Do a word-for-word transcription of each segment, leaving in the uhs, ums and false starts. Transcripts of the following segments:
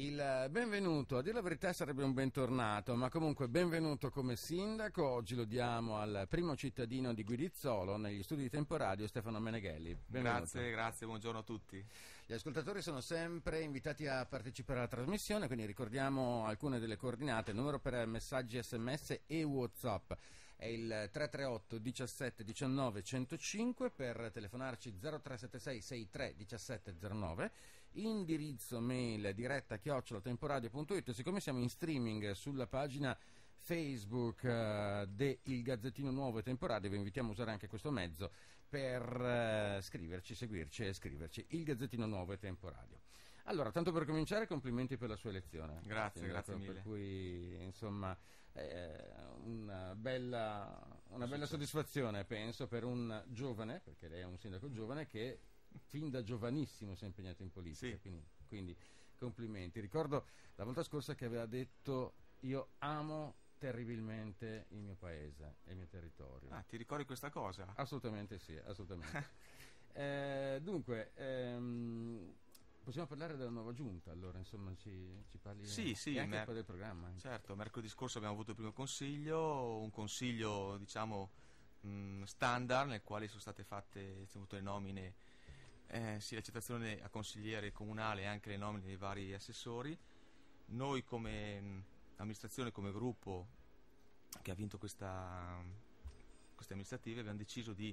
Il benvenuto, a dire la verità sarebbe un bentornato, ma comunque benvenuto come sindaco. Oggi lo diamo al primo cittadino di Guidizzolo negli studi di Temporadio, Stefano Meneghelli. Benvenuto. Grazie, grazie, buongiorno a tutti. Gli ascoltatori sono sempre invitati a partecipare alla trasmissione, quindi ricordiamo alcune delle coordinate. Il numero per messaggi sms e WhatsApp è il tre tre otto diciassette diciannove centocinque, per telefonarci zero tre sette sei sei tre diciassette zero nove, indirizzo mail diretta chiocciola temporadio punto it. Siccome siamo in streaming sulla pagina Facebook uh, de Il Gazzettino Nuovo e Temporadio, vi invitiamo a usare anche questo mezzo per uh, scriverci, seguirci e scriverci. Il Gazzettino Nuovo e Temporadio. Allora, tanto per cominciare, complimenti per la sua elezione. Grazie, Quindi, grazie per mille. Per cui, insomma, eh, una bella, una bella soddisfazione, penso, per un giovane, perché lei è un sindaco giovane, che fin da giovanissimo si è impegnato in politica. Sì. Quindi, quindi complimenti. Ricordo la volta scorsa che aveva detto: io amo terribilmente il mio paese e il mio territorio. Ah, ti ricordi questa cosa? Assolutamente sì, assolutamente. eh, dunque, ehm, possiamo parlare della nuova giunta, allora, insomma, ci, ci parli Sì, sì, e anche mer- un po' del programma. Certo, mercoledì scorso abbiamo avuto il primo consiglio, un consiglio, diciamo, mh, standard, nel quale sono state fatte, sono avute le nomine, eh, sì, l'accettazione a consigliere comunale e anche le nomine dei vari assessori. Noi come mh, amministrazione, come gruppo che ha vinto questa, queste amministrative, abbiamo deciso di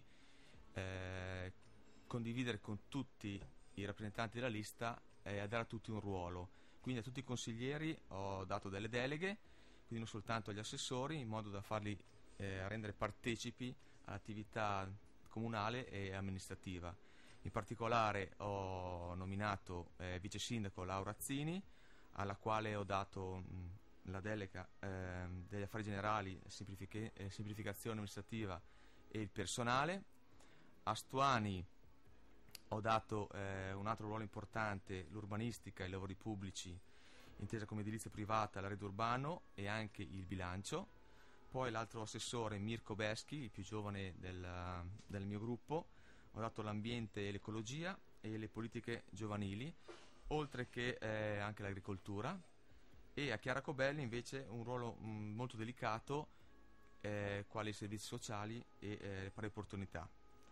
eh, condividere con tutti i rappresentanti della lista e a dare a tutti un ruolo. Quindi a tutti i consiglieri ho dato delle deleghe, quindi non soltanto agli assessori, in modo da farli eh, rendere partecipi all'attività comunale e amministrativa. In particolare ho nominato eh, vice sindaco Laura Azzini, alla quale ho dato mh, la delega eh, degli affari generali, semplific- eh, semplificazione amministrativa e il personale. A Stuani ho dato eh, un altro ruolo importante, l'urbanistica, i lavori pubblici, intesa come edilizia privata, la rete urbano e anche il bilancio. Poi l'altro assessore, Mirko Beschi, il più giovane del, del mio gruppo, ho dato l'ambiente e l'ecologia e le politiche giovanili, oltre che eh, anche l'agricoltura. E a Chiara Cobelli invece un ruolo mh, molto delicato, eh, quali i servizi sociali e eh, le pari opportunità.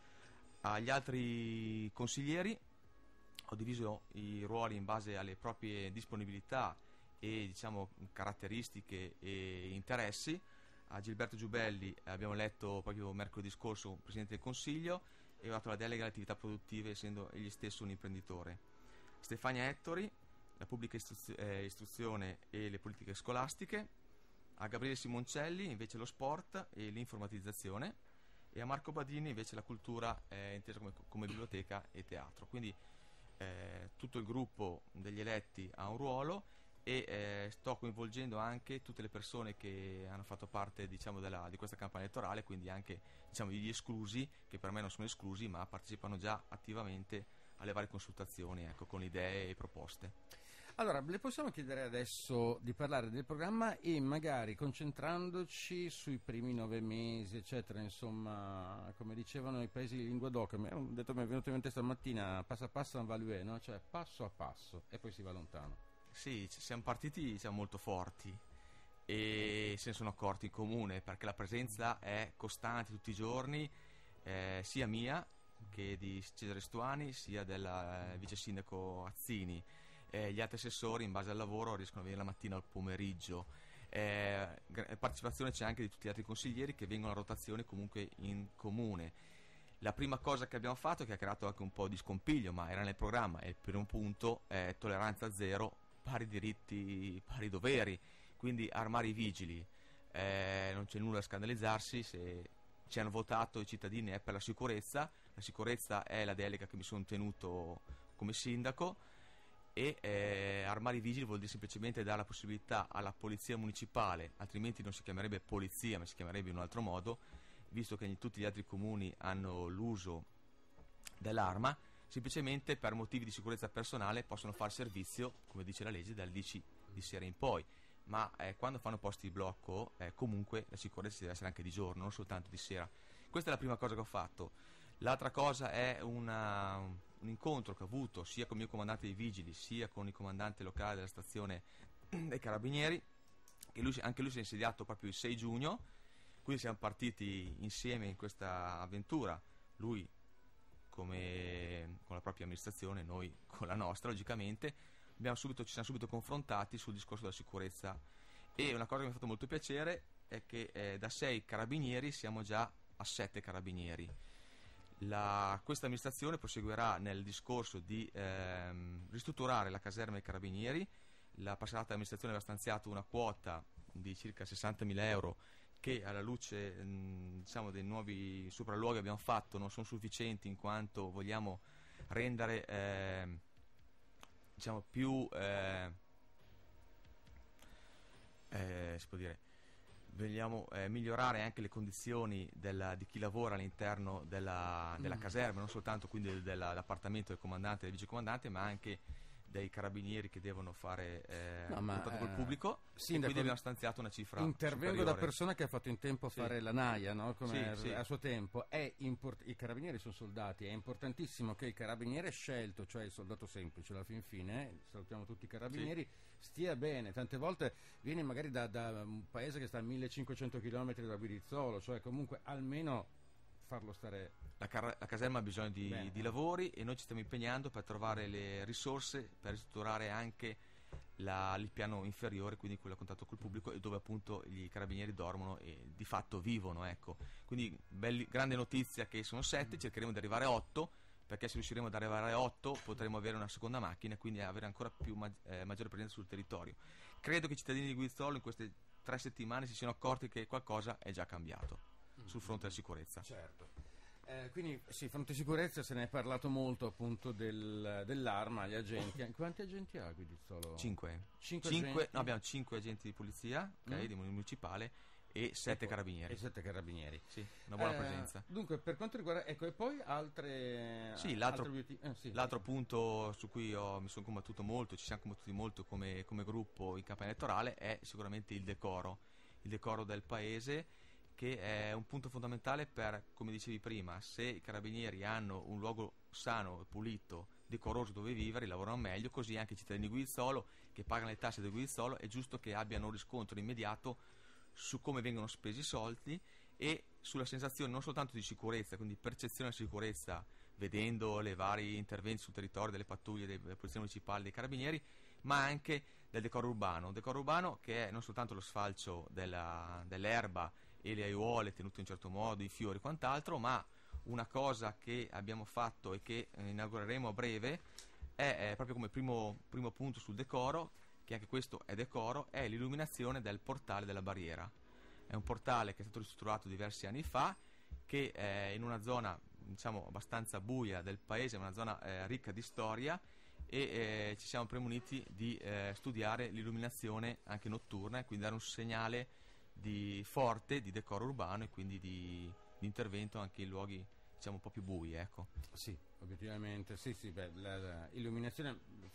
Agli altri consiglieri ho diviso i ruoli in base alle proprie disponibilità e, diciamo, caratteristiche e interessi. A Gilberto Giubelli abbiamo eletto proprio mercoledì scorso presidente del consiglio e ho dato la delega alle attività produttive, essendo egli stesso un imprenditore. Stefania Ettori, la pubblica istuzio- eh, istruzione e le politiche scolastiche. A Gabriele Simoncelli invece lo sport e l'informatizzazione, e a Marco Badini invece la cultura eh, intesa come, come biblioteca e teatro. Quindi eh, tutto il gruppo degli eletti ha un ruolo e eh, sto coinvolgendo anche tutte le persone che hanno fatto parte, diciamo, della, di questa campagna elettorale, quindi anche, diciamo, gli esclusi, che per me non sono esclusi ma partecipano già attivamente alle varie consultazioni, ecco, con idee e proposte. Allora, le possiamo chiedere adesso di parlare del programma e magari concentrandoci sui primi nove mesi, eccetera, insomma, come dicevano i paesi di lingua d'oc, mi hanno detto, mi è venuto in mente stamattina, passo a passo un value, no? Cioè passo a passo e poi si va lontano. Sì, siamo partiti, siamo molto forti e se ne sono accorti in comune, perché la presenza è costante tutti i giorni, eh, sia mia che di Cesare Stuani, sia del eh, vice sindaco Azzini. Eh, gli altri assessori, in base al lavoro, riescono a venire la mattina o al pomeriggio. Eh, partecipazione c'è anche di tutti gli altri consiglieri che vengono a rotazione comunque in comune. La prima cosa che abbiamo fatto, che ha creato anche un po' di scompiglio, ma era nel programma, e per un punto è tolleranza zero, pari diritti, pari doveri, quindi armare i vigili. Eh, non c'è nulla da scandalizzarsi, se ci hanno votato i cittadini è per la sicurezza. La sicurezza è la delega che mi sono tenuto come sindaco. E eh, armare i vigili vuol dire semplicemente dare la possibilità alla polizia municipale, altrimenti non si chiamerebbe polizia ma si chiamerebbe in un altro modo, visto che tutti gli altri comuni hanno l'uso dell'arma, semplicemente per motivi di sicurezza personale possono fare servizio, come dice la legge, dalle dieci di sera in poi, ma eh, quando fanno posti di blocco eh, comunque la sicurezza deve essere anche di giorno, non soltanto di sera. Questa è la prima cosa che ho fatto. L'altra cosa è una, un incontro che ho avuto sia con il mio comandante dei vigili sia con il comandante locale della stazione dei carabinieri, che lui, anche lui si è insediato proprio il sei giugno, quindi siamo partiti insieme in questa avventura, lui come con la propria amministrazione, noi con la nostra logicamente. Abbiamo subito, ci siamo subito confrontati sul discorso della sicurezza, e una cosa che mi ha fatto molto piacere è che eh, da sei carabinieri siamo già a sette carabinieri. La, questa amministrazione proseguirà nel discorso di ehm, ristrutturare la caserma dei carabinieri. La passata amministrazione aveva stanziato una quota di circa sessantamila euro che, alla luce mh, diciamo dei nuovi sopralluoghi che abbiamo fatto, non sono sufficienti, in quanto vogliamo rendere eh, diciamo più eh, eh, si può dire vogliamo eh, migliorare anche le condizioni della, di chi lavora all'interno della, della Mm. caserma, non soltanto quindi del- dell'appartamento del comandante e del vicecomandante, ma anche dei carabinieri che devono fare eh, No, ma, contatto col eh, pubblico, e sindaco, quindi abbiamo stanziato una cifra intervengo superiore. da persona che ha fatto in tempo a Sì. fare la naia, no? Come Sì, sì. a suo tempo. È import- I carabinieri sono soldati, è importantissimo che il carabiniere scelto, cioè il soldato semplice, alla fin fine, eh, salutiamo tutti i carabinieri, stia bene. Tante volte vieni magari da, da un paese che sta a millecinquecento chilometri da Guirizzolo, cioè comunque almeno farlo stare La, car- la caserma ha bisogno di, bene. di lavori, e noi ci stiamo impegnando per trovare le risorse per ristrutturare anche la- il piano inferiore, quindi quello a contatto col pubblico, e dove appunto i carabinieri dormono e di fatto vivono, ecco. Quindi belli- grande notizia che sono sette, cercheremo di arrivare a otto, perché se riusciremo ad arrivare a otto potremo avere una seconda macchina e quindi avere ancora più ma- eh, maggiore presenza sul territorio. Credo che i cittadini di Guizzolo in queste tre settimane si siano accorti che qualcosa è già cambiato sul fronte della sicurezza. Certo. Eh, quindi sì, fronte sicurezza, se ne è parlato molto appunto del- dell'arma, gli agenti. Quanti agenti ha Guidizzolo? Cinque. Cinque Cinque- agenti? no, abbiamo cinque agenti di polizia, ok, Mm. di municipale, e sette E poi- carabinieri. E sette carabinieri. Sì, una buona Eh, presenza. Dunque, per quanto riguarda, ecco, e poi altre. Sì, l'altro, altri obiettivi? Eh, sì. l'altro punto su cui ho- mi sono combattuto molto, ci siamo combattuti molto come, come gruppo in campagna elettorale, è sicuramente il decoro, il decoro del paese, che è un punto fondamentale per, come dicevi prima, se i carabinieri hanno un luogo sano, pulito, decoroso dove vivere, lavorano meglio, così anche i cittadini di Guizzolo che pagano le tasse del Guizzolo è giusto che abbiano un riscontro immediato su come vengono spesi i soldi e sulla sensazione non soltanto di sicurezza, quindi percezione di sicurezza, vedendo le vari interventi sul territorio delle pattuglie delle polizie municipali, dei carabinieri, ma anche del decoro urbano, un decoro urbano che è non soltanto lo sfalcio della- dell'erba e le aiuole tenute in un certo modo, i fiori e quant'altro, ma una cosa che abbiamo fatto e che eh, inaugureremo a breve è, è proprio come primo, primo punto sul decoro, che anche questo è decoro, è l'illuminazione del portale della barriera. È un portale che è stato ristrutturato diversi anni fa, che è in una zona diciamo abbastanza buia del paese, una zona eh, ricca di storia, e eh, ci siamo premuniti di eh, studiare l'illuminazione anche notturna, e quindi dare un segnale di forte di decoro urbano, e quindi di, di intervento anche in luoghi diciamo un po' più bui, ecco. Sì, obiettivamente, sì, sì, beh, la, la illuminazione,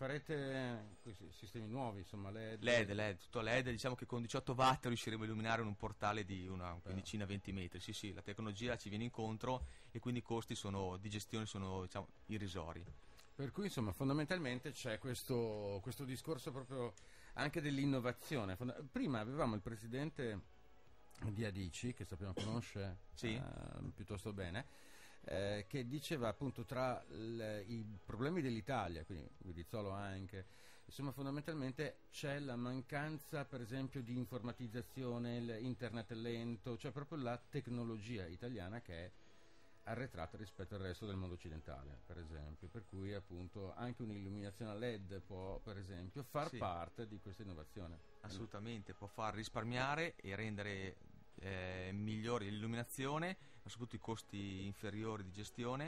farete questi sistemi nuovi, insomma, L E D. L E D, L E D, tutto L E D, diciamo che con diciotto watt riusciremo a illuminare un portale di una quindicina venti metri. Sì, sì, la tecnologia ci viene incontro, e quindi i costi sono, di gestione sono diciamo irrisori. Per cui, insomma, fondamentalmente c'è questo, questo discorso proprio anche dell'innovazione. Fonda- Prima avevamo il presidente di Adici, che sappiamo conosce Sì. eh, piuttosto bene, eh, che diceva appunto tra l- i problemi dell'Italia, quindi Guidizzolo anche, insomma fondamentalmente c'è la mancanza per esempio di informatizzazione, l'internet lento, cioè proprio la tecnologia italiana che è arretrata rispetto al resto del mondo occidentale, per esempio, per cui appunto anche un'illuminazione a L E D può per esempio far Sì. parte di questa innovazione. Assolutamente, può far risparmiare e rendere eh, migliore l'illuminazione, ma soprattutto i costi inferiori di gestione,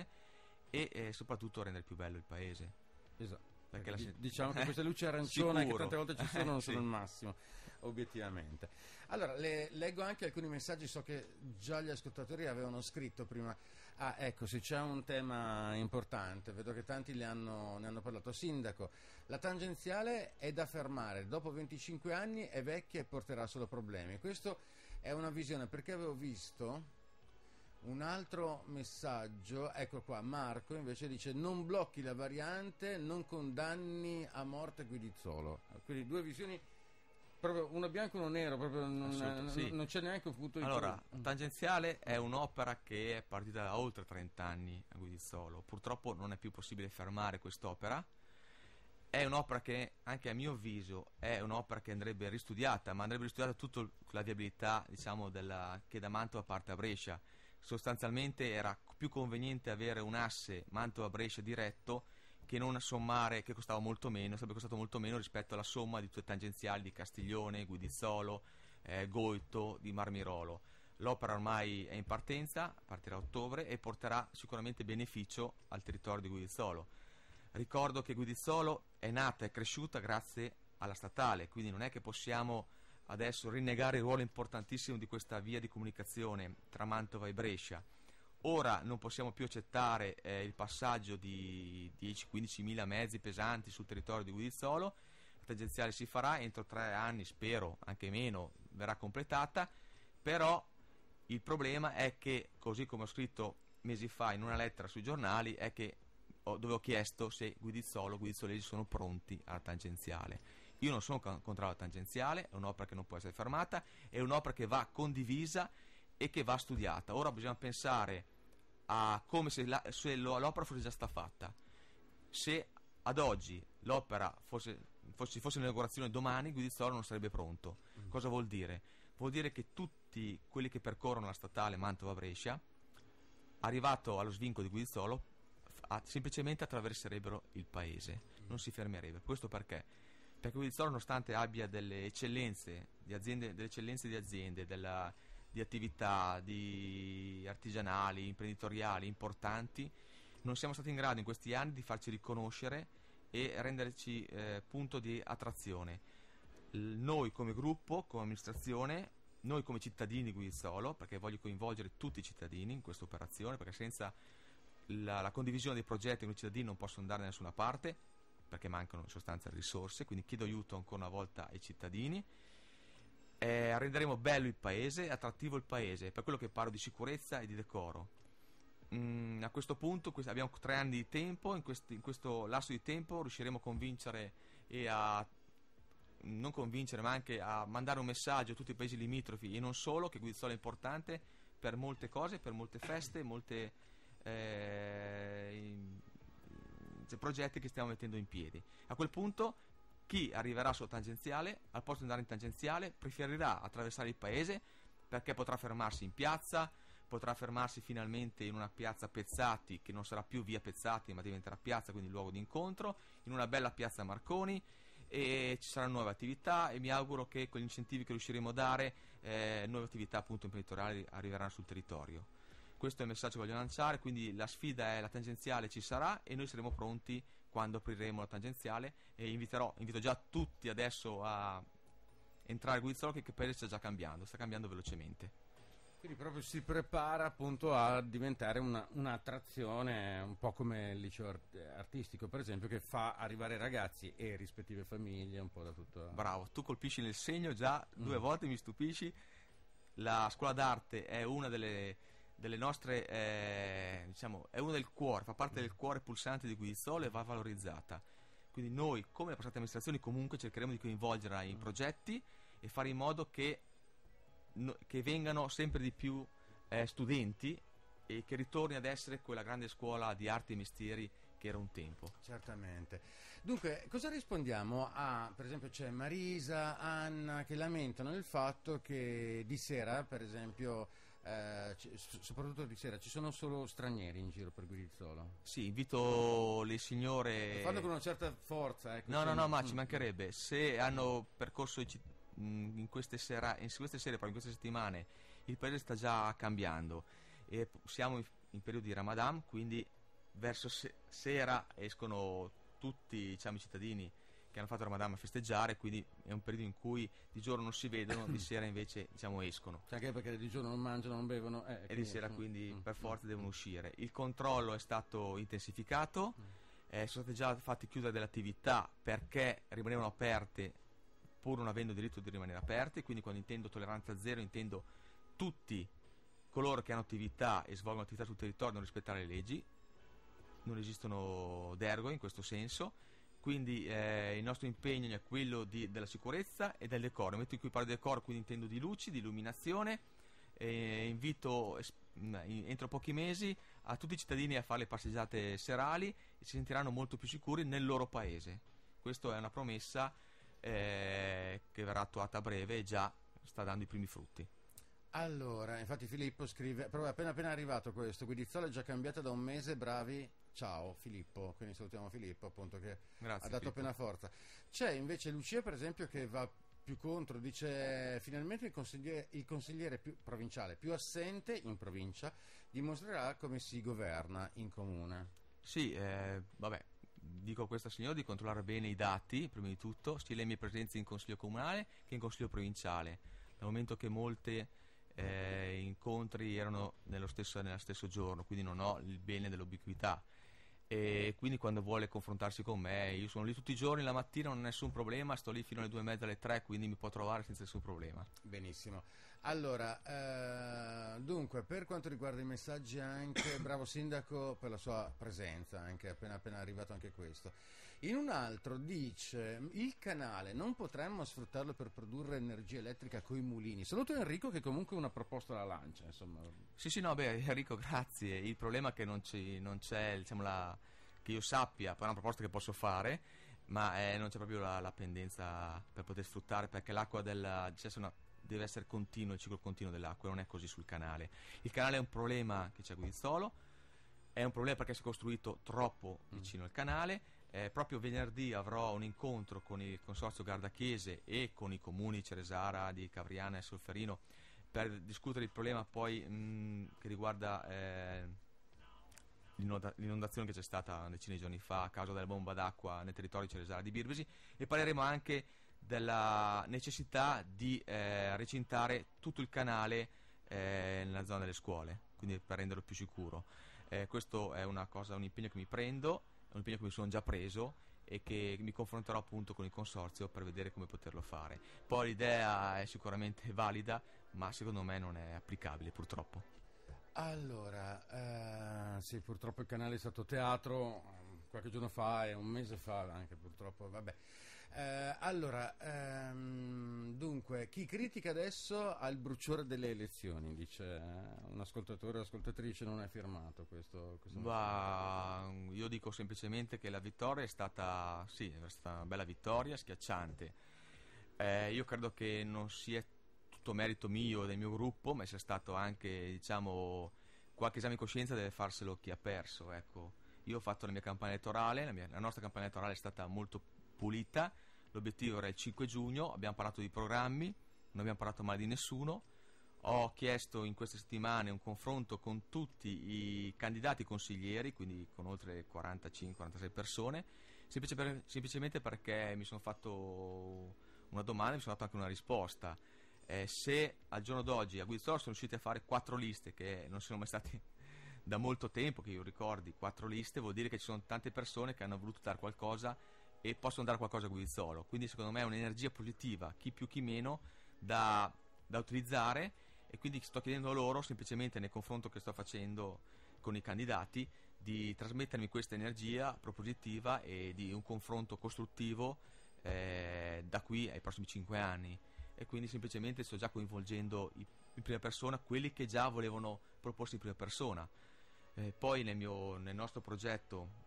e eh, soprattutto rendere più bello il paese. Esatto. Perché la Di- sen- diciamo che Eh, queste luci arancione che sicuro. tante volte ci sono non Sì. sono il massimo, obiettivamente. Allora, le- leggo anche alcuni messaggi, so che già gli ascoltatori avevano scritto prima. Ah, ecco, sì, c'è un tema importante, vedo che tanti ne hanno, ne hanno parlato. Sindaco, la tangenziale è da fermare, dopo venticinque anni è vecchia e porterà solo problemi. Questa è una visione, perché avevo visto Un altro messaggio, ecco qua, Marco invece dice: non blocchi la variante, non condanni a morte Guidizzolo. Quindi due visioni, proprio uno bianco e uno nero, proprio non, non, sì. non c'è neanche un punto di Allora, vista. Tangenziale è un'opera che è partita da oltre trenta anni a Guidizzolo. Purtroppo non è più possibile fermare quest'opera. È un'opera che, anche a mio avviso, è un'opera che andrebbe ristudiata, ma andrebbe ristudiata tutta la viabilità, diciamo, della, che da Mantova parte a Brescia. Sostanzialmente era più conveniente avere un asse Mantova-Brescia diretto che non sommare, che costava molto meno, sarebbe costato molto meno rispetto alla somma di tutte le tangenziali di Castiglione, Guidizzolo, eh, Goito, di Marmirolo. L'opera ormai è in partenza, partirà a ottobre e porterà sicuramente beneficio al territorio di Guidizzolo. Ricordo che Guidizzolo è nata e cresciuta grazie alla statale, quindi non è che possiamo adesso rinnegare il ruolo importantissimo di questa via di comunicazione tra Mantova e Brescia. Ora non possiamo più accettare eh, il passaggio di dieci quindici mila mezzi pesanti sul territorio di Guidizzolo. La tangenziale si farà entro tre anni, spero anche meno, verrà completata, però il problema è che, così come ho scritto mesi fa in una lettera sui giornali, è che ho, dove ho chiesto se Guidizzolo, Guidizzolesi sono pronti alla tangenziale. Io non sono contro la tangenziale, è un'opera che non può essere fermata, è un'opera che va condivisa e che va studiata. Ora bisogna pensare a come se, la, se lo, l'opera fosse già stata fatta. Se ad oggi l'opera fosse, fosse, fosse un'inaugurazione domani, Guidizzolo non sarebbe pronto. Mm. Cosa vuol dire? Vuol dire che tutti quelli che percorrono la statale Mantova-Brescia, arrivato allo svinco di Guidizzolo, a, semplicemente attraverserebbero il paese, mm. non si fermerebbe. Questo perché? Perché Guidizzolo, nonostante abbia delle eccellenze di aziende, delle eccellenze di aziende, della, di attività di artigianali, imprenditoriali importanti, non siamo stati in grado in questi anni di farci riconoscere e renderci eh, punto di attrazione. L- noi come gruppo, come amministrazione, noi come cittadini di Guidizzolo, perché voglio coinvolgere tutti i cittadini in questa operazione, perché senza la, la condivisione dei progetti con i cittadini non possono andare da nessuna parte, perché mancano in sostanza risorse, quindi chiedo aiuto ancora una volta ai cittadini. Eh, renderemo bello il paese, attrattivo il paese, per quello che parlo di sicurezza e di decoro. Mm, a questo punto quest- abbiamo tre anni di tempo, in, quest- in questo lasso di tempo riusciremo a convincere e a non convincere ma anche a mandare un messaggio a tutti i paesi limitrofi e non solo, che Guidizzolo è importante per molte cose, per molte feste, molte eh, progetti che stiamo mettendo in piedi. A quel punto chi arriverà sulla tangenziale, al posto di andare in tangenziale, preferirà attraversare il paese, perché potrà fermarsi in piazza, potrà fermarsi finalmente in una piazza Pezzati, che non sarà più via Pezzati ma diventerà piazza, quindi luogo di incontro, in una bella piazza Marconi, e ci saranno nuove attività e mi auguro che con gli incentivi che riusciremo a dare eh, nuove attività appunto imprenditoriali arriveranno sul territorio. Questo è il messaggio che voglio lanciare, quindi la sfida è la tangenziale, ci sarà e noi saremo pronti quando apriremo la tangenziale, e inviterò, invito già tutti adesso a entrare a Guidizzolo, che il paese sta già cambiando, sta cambiando velocemente. Quindi proprio si prepara appunto a diventare una, un'attrazione, un po' come il liceo art- artistico per esempio, che fa arrivare ragazzi e rispettive famiglie un po' da tutto. Bravo, tu colpisci nel segno già due Mm. volte, mi stupisci. La scuola d'arte è una delle, delle nostre, eh, diciamo, è uno del cuore, fa parte del cuore pulsante di Guidizzolo e va valorizzata. Quindi noi, come le passate amministrazioni, comunque cercheremo di coinvolgerla in progetti e fare in modo che, no, che vengano sempre di più eh, studenti e che ritorni ad essere quella grande scuola di arti e mestieri che era un tempo. Certamente. Dunque, cosa rispondiamo a, per esempio c'è Marisa, Anna, che lamentano il fatto che di sera, per esempio, eh, c- soprattutto di sera, ci sono solo stranieri in giro per Guidizzolo? Sì, invito le signore. Lo fanno con una certa forza, ecco. No, no, sì. no, ma ci Mm. mancherebbe. Se hanno percorso i citt- mh, in queste sera, in queste sere, proprio in queste settimane, il paese sta già cambiando e p- siamo in, in periodo di Ramadan, quindi verso se- sera escono tutti, diciamo, i cittadini che hanno fatto Ramadan a festeggiare, quindi è un periodo in cui di giorno non si vedono, di sera invece, diciamo, escono. Cioè, anche perché di giorno non mangiano, non bevono. Eh, E di quindi- sera mm, quindi mm, per forza mm, devono mm. uscire. Il controllo è stato intensificato, eh, sono state già fatte chiudere delle attività perché rimanevano aperte pur non avendo diritto di rimanere aperte, quindi quando intendo tolleranza zero intendo tutti coloro che hanno attività e svolgono attività sul territorio devono rispettare le leggi, non esistono deroghe in questo senso, quindi eh, il nostro impegno è quello di, della sicurezza e del decoro. Nel momento in cui parlo di decoro, quindi intendo di luci, di illuminazione, e invito entro pochi mesi a tutti i cittadini a fare le passeggiate serali e si sentiranno molto più sicuri nel loro paese. Questa è una promessa eh, che verrà attuata a breve e già sta dando i primi frutti. Allora, infatti Filippo scrive, proprio appena appena arrivato questo, Guidizzolo è già cambiata da un mese, bravi, ciao Filippo, quindi salutiamo Filippo appunto che Grazie, ha dato Filippo. appena forza. C'è invece Lucia per esempio che va più contro, dice finalmente il consigliere, il consigliere più, provinciale più assente in provincia dimostrerà come si governa in comune. Sì, eh, vabbè, dico a questa signora di controllare bene i dati, prima di tutto, sia le mie presenze in consiglio comunale che in consiglio provinciale, dal momento che molte eh, incontri erano nello stesso, nello stesso giorno, quindi non ho il bene dell'ubiquità. E quindi quando vuole confrontarsi con me, io sono lì tutti i giorni, la mattina non ho nessun problema, sto lì fino alle due e mezza, alle tre, quindi mi può trovare senza nessun problema. Benissimo. Allora, eh, dunque, per quanto riguarda i messaggi anche, bravo sindaco per la sua presenza, anche appena appena arrivato anche questo. In un altro dice, il canale non potremmo sfruttarlo per produrre energia elettrica coi mulini. Saluto Enrico che comunque una proposta la lancia, insomma. Sì, sì, no, beh, Enrico, grazie. Il problema è che non, ci, non c'è, diciamo, la, che io sappia, poi è una proposta che posso fare, ma eh, non c'è proprio la, la pendenza per poter sfruttare, perché l'acqua del, cioè, una, deve essere continuo, il ciclo continuo dell'acqua, non è così sul canale. Il canale è un problema che c'è a Guidizzolo, è un problema perché si è costruito troppo vicino al canale. Eh, proprio venerdì avrò un incontro con il consorzio Gardachiese e con i comuni Ceresara, di Cavriana e Solferino per discutere il problema poi mh, che riguarda eh, l'inonda- l'inondazione che c'è stata una decina di giorni fa a causa della bomba d'acqua nel territorio di Ceresara di Birbisi, e parleremo anche della necessità di eh, recintare tutto il canale eh, nella zona delle scuole, quindi per renderlo più sicuro. Eh, questo è una cosa, un impegno che mi prendo, è un impegno che mi sono già preso e che mi confronterò appunto con il consorzio per vedere come poterlo fare. Poi l'idea è sicuramente valida, ma secondo me non è applicabile, purtroppo. Allora, eh, sì, purtroppo il canale è stato teatro eh, qualche giorno fa e un mese fa anche purtroppo, vabbè. Eh, allora, ehm, dunque, chi critica adesso ha il bruciore delle elezioni, dice eh, un ascoltatore o ascoltatrice, non è firmato questo. questo Ma io dico semplicemente che la vittoria è stata, sì, è stata una bella vittoria, schiacciante. Eh, io credo che non sia tutto merito mio e del mio gruppo, ma sia stato anche, diciamo, qualche esame di coscienza deve farselo chi ha perso, ecco. Io ho fatto la mia campagna elettorale, la, mia, la nostra campagna elettorale è stata molto pulita, l'obiettivo era il cinque giugno, abbiamo parlato di programmi, non abbiamo parlato male di nessuno. Ho chiesto in queste settimane un confronto con tutti i candidati consiglieri, quindi con oltre quarantacinque quarantasei persone, semplice per, semplicemente perché mi sono fatto una domanda e mi sono dato anche una risposta. Eh, se al giorno d'oggi a Guidizzolo sono riusciti a fare quattro liste, che non sono mai stati da molto tempo, che io ricordi, quattro liste, vuol dire che ci sono tante persone che hanno voluto dare qualcosa e possono dare qualcosa a Guidizzolo. Quindi secondo me è un'energia positiva, chi più chi meno, da, da utilizzare, e quindi sto chiedendo a loro, semplicemente nel confronto che sto facendo con i candidati, di trasmettermi questa energia propositiva e di un confronto costruttivo eh, da qui ai prossimi cinque anni. E quindi semplicemente sto già coinvolgendo i, in prima persona quelli che già volevano proporsi in prima persona. Eh, poi nel, mio, nel nostro progetto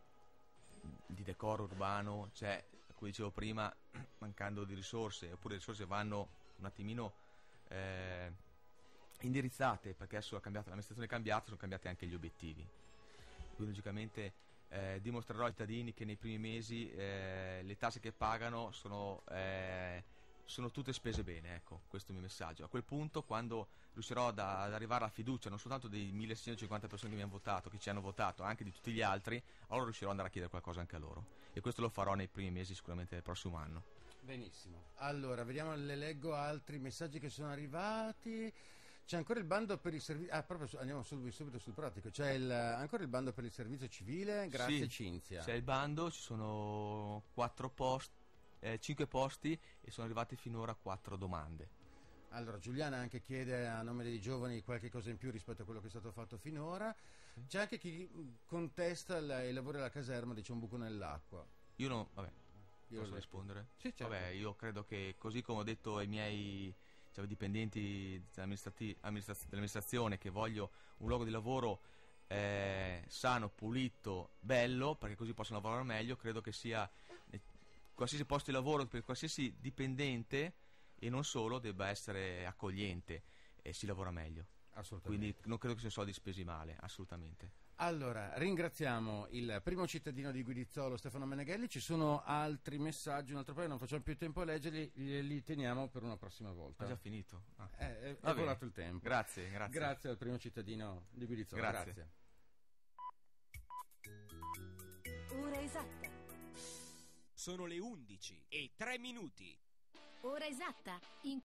di decoro urbano c'è, come dicevo prima, mancando di risorse, oppure le risorse vanno un attimino eh, indirizzate, perché adesso è cambiata, l'amministrazione è cambiata, sono cambiati anche gli obiettivi. Quindi logicamente eh, dimostrerò ai cittadini che nei primi mesi eh, le tasse che pagano sono, eh, sono tutte spese bene, ecco, questo è il mio messaggio. A quel punto, quando riuscirò ad, ad arrivare alla fiducia non soltanto dei milleseicentocinquanta persone che mi hanno votato, che ci hanno votato, anche di tutti gli altri, allora riuscirò ad andare a chiedere qualcosa anche a loro, e questo lo farò nei primi mesi sicuramente del prossimo anno. Benissimo. Allora, vediamo, le leggo altri messaggi che sono arrivati. C'è ancora il bando per il servizio. Ah, proprio su- andiamo subito, subito sul pratico. C'è il, ancora il bando per il servizio civile. Grazie, Sì, Cinzia. c'è il bando, ci sono quattro posti, eh, cinque posti, e sono arrivate finora quattro domande. Allora, Giuliana anche chiede a nome dei giovani qualche cosa in più rispetto a quello che è stato fatto finora. Sì. C'è anche chi contesta il- i lavori alla caserma, dice un buco nell'acqua. Io non, vabbè, Io posso ho detto- rispondere? Sì, certo. Vabbè, io credo che così come ho detto ai miei diciamo, dipendenti amministrati- amministraz- dell'amministrazione che voglio un luogo di lavoro eh, sano, pulito, bello, perché così possono lavorare meglio, credo che sia eh, qualsiasi posto di lavoro per qualsiasi dipendente e non solo debba essere accogliente e si lavora meglio. Assolutamente. Quindi non credo che siano soldi spesi male, assolutamente. Allora, ringraziamo il primo cittadino di Guidizzolo, Stefano Meneghelli. Ci sono altri messaggi, un altro paio, non facciamo più tempo a leggerli, li, li teniamo per una prossima volta. Ha già finito? Ah. Eh, è, è Va bene. volato il tempo. Grazie, grazie. Grazie al primo cittadino di Guidizzolo. Grazie. Grazie. Ora esatta. Sono le undici e tre minuti. Ora esatta. In